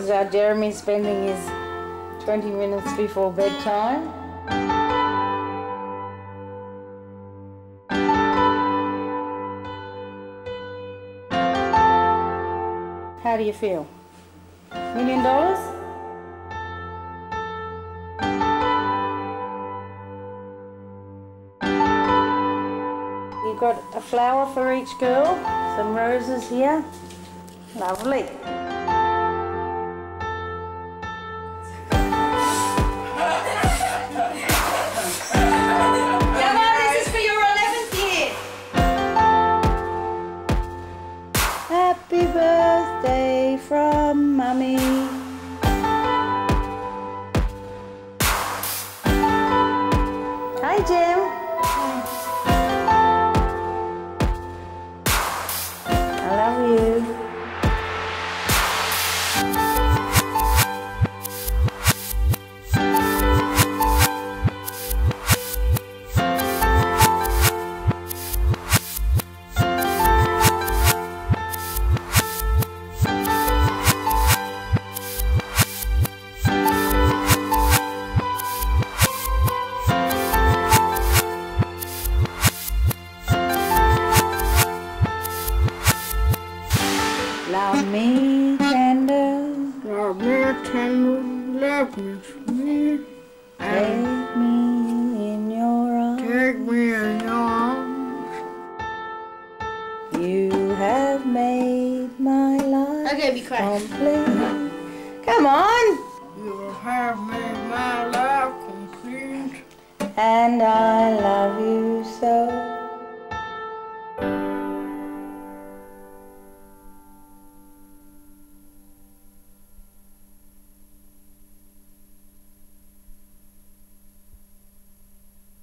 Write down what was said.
because our Jeremy's spending his 20 minutes before bedtime. How do you feel? $1 million? You've got a flower for each girl, some roses here. Lovely. Happy birthday from Mummy. Hi, Jim. I love you. Love me tender, love me tender, love me sweet, take me in your arms. take me in your arms. You have made my life Okay, be quiet. complete. Come on! You have made my life complete, And I love you so.